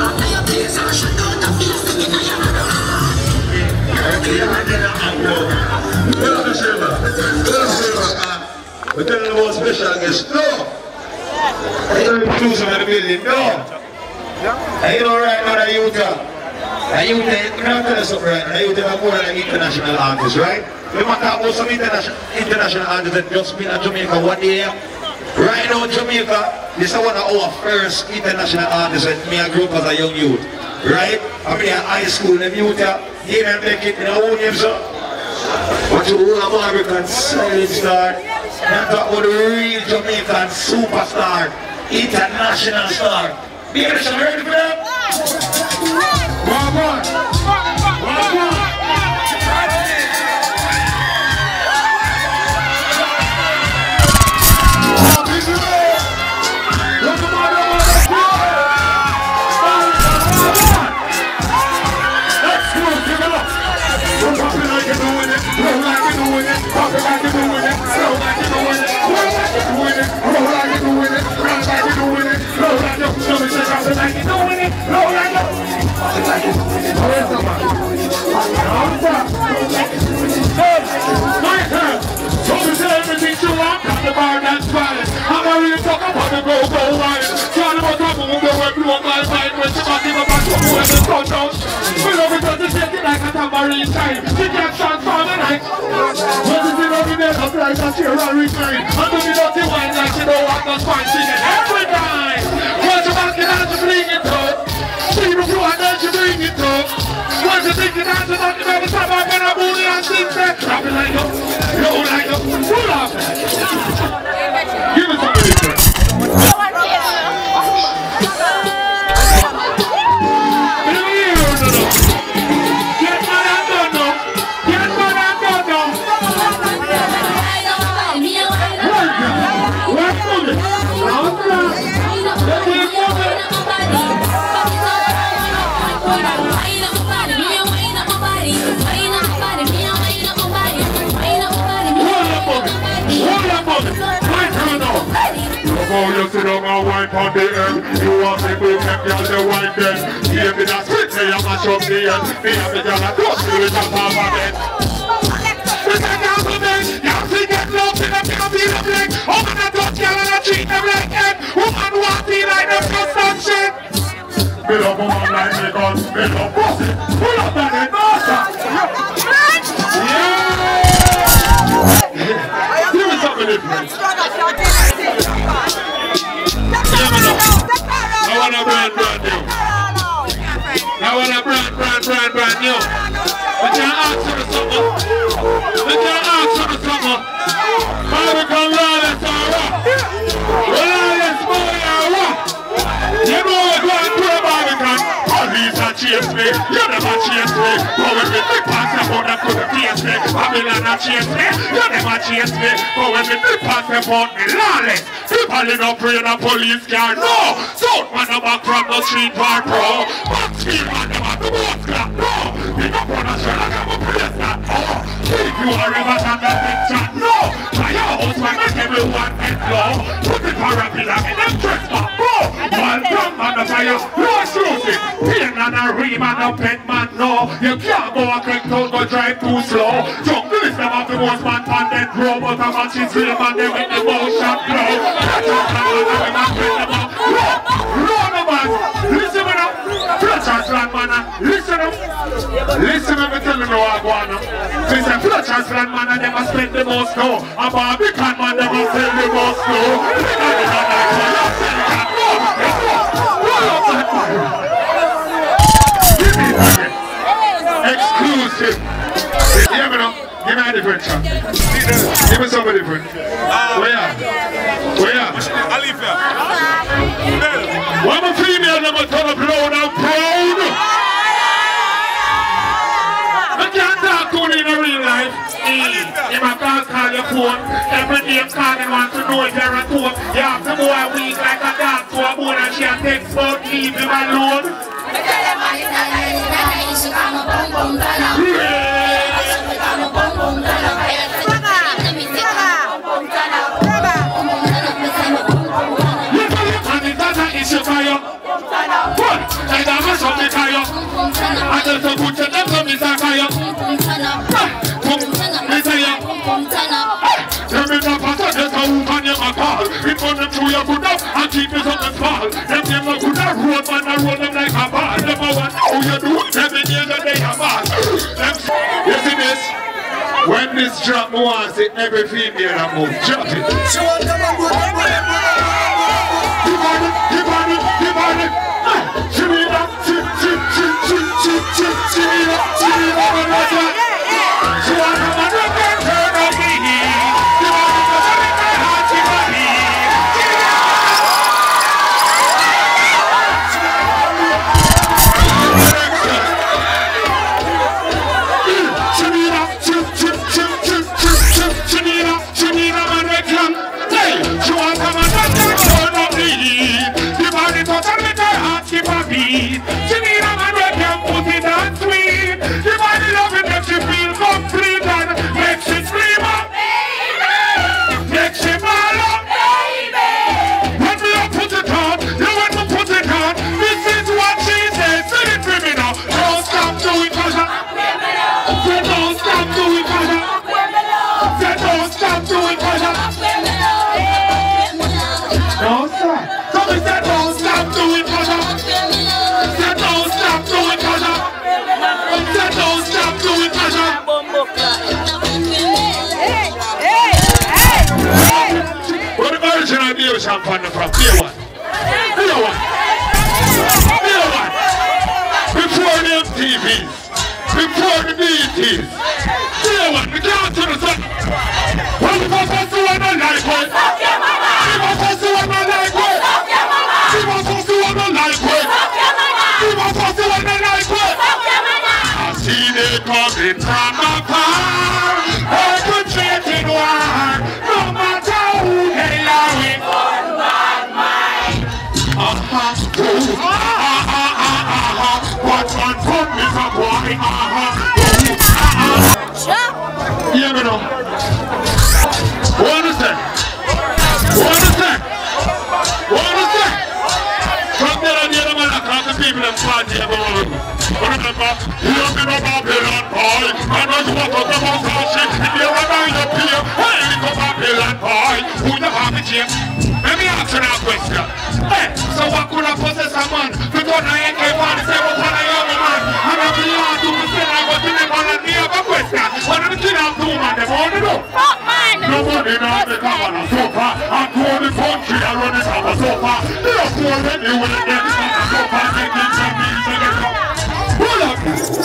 We're telling about special guests. No! I don't include them in the building. No! I know right now that youth can tell us something right now. Youth are more than international artists, right? We might talk about some international artists that just been in Jamaica one day. Right now in Jamaica, this is one of our first international artists that me I grew up as a young youth. Right? I mean in high school, them youth here and make it in our own names. But you all American silent star. I'm talking about the real Jamaican superstar, international star. Be ready for that? One more. You sit down and wine on the end. You want me to make y'all the wine then. Give me that sweet say I mash up the end. Me and the girl a touch me with a palm of it. We take out the men. Y'all see get love in them can't be the black. Woman a touch y'all and a treat them like egg. Woman want be like them custom shit. Me love woman like me gun. Me love pussy. Pull up that head master. Yeah. Give me something different. I want a brand new. I want a brand new. We can't ask for something. We can't ask for something. Barbican lawless or what? Lawless boy or what? You know we're going to a Barbican. Police are chase me. You never chase me. But when we flip past the phone, they couldn't chase me. Babylon are chase me. You never chase me. But when we flip past the phone, me lawless. People in a pray in a police car, no! Don't man a back from the street bar, bro! Backfield man a back the boat clock, no! Pick up on a shell and have a place that, oh! Keep you a river and the picture, no! By your house man make everyone get low! Put the parapilla in them trespass, bro! While drum on the fire, no shooting! Pain and a ream and a pet man, no! You can't go a quick town, go drive too slow! Jungle is them of the most man on that road, but a match is real man, they with the motion blow! Listen me now, Fletcher's land man, listen up. Listen me tell you what I want now. Me say Fletcher's land man, they must spend the most now. A Barbican man, they must sell the most now. Exclusive. Hear me now. Give me a different shot. Give me something different. Where? I'll leave here. When a female never turn up loud and proud. I can't talk to you in a real life. If I call your phone, every day I'm calling want to know if you're at home. You have to go a week like a dog to a bone and she a text about leave him alone. It's a fire. mash up the tire. I tell some good to them, some is a fire. Them in the past, there's a woman you a call. It run them through your good up and keep me something small. Them never good at road, man, I roll them like a ball. Them a want how you do, them in years that they a ball. You see this? When this drop, I want to see every female that move. Drop it. Keep on it, keep on it, keep on it. Shimmy it up, shimmy it up, shimmy it up. She want to man up and turn up the heat. She want to go in my heart, she want to heat. Shimmy it up, shimmy it up, man, we come. She want to man up and turn up the heat. The body total with her heart, she want to beat. Shimmy it up, man, we come, put it on sweet. The body love it, make she feel complete and make she scream up, baby. Make she ball up, baby. When we all put it on, you want to put it on. This is what she said, sing it for me now. Don't stop doing pleasure. Say don't stop doing pleasure. Say don't stop doing pleasure. Don't stop. Somebody say don't stop doing pleasure. Say don't stop doing pleasure. Say don't stop doing pleasure. Where the original beer champagne from? Beer one. Beer one. Beer one. Before the MTVs. Before the BETs. Beer one. We can't turn the sun. When the first one I like it. The first one I like it. The first one I like it. The first one I like it. I see they coming from afar. Perpetrating war. No matter who they are with. What one fun is a boy. Yeah, me know. What is that? What is that? What is that? From there on the other man, I can't the people and party everyone. Remember, hear me no Babylon boy. I know you want to go about that shit. If you're around your peer, hey, you Babylon boy. Who you have it here? Let me ask you that question. Hey, so what could I possess a man? Because I ain't going to say what I am a man. And I'm the last to say I was in the man and me have a question. What am I kidding out to man? They want to know. Fuck man! Nobody knows the cover on sofa. I'm going to the country and run it on the sofa. They're poor anyway. They're on the sofa. They get some meals and they come. Hold up.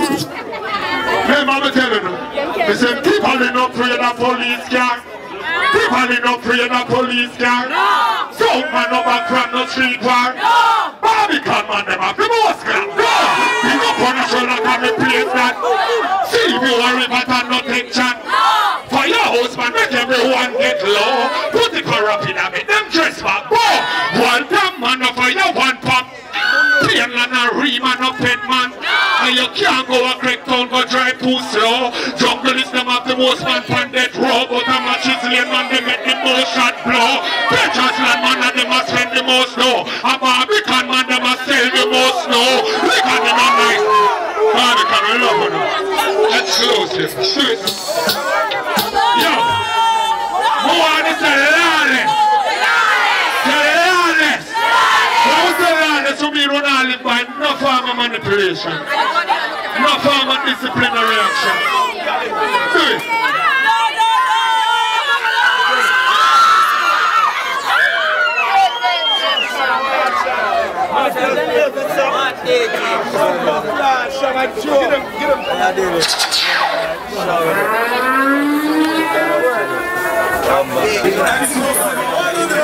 Hey, mama telling them. They say people are not afraid of police car. People are not afraid of police car. No! South man no back from no street war. No! Barbican man them have the most crap. No! We no punish you like a replace that. See if you worry about and no take chat. No! For your house man make everyone get low. Put the corrupt in a bit, them dress back. Go! One damn man no for your one pop. Plain and a ream and a pen man. And you can't go a crack town, go drive too slow. Jungle is them have the most man pan that row. But a match is lane man, they make the most shot blow. Petrus land man and they must spend the most snow. A Barbican man, they must sell the most snow. Look at them all night. Barbican, we love you. Exclusive. Sweet. Yo. Who are this lawless? Lawless. Who's the lawless who be run all live by no form of manipulation? No form of disciplinary action. Do it.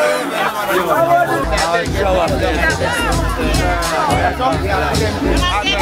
Get him.